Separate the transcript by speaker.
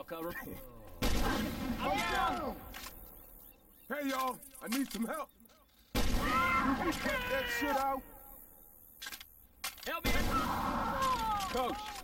Speaker 1: cover.
Speaker 2: Hey, y'all, I need some help. You can cut that shit out.
Speaker 1: Help me!
Speaker 2: Coach,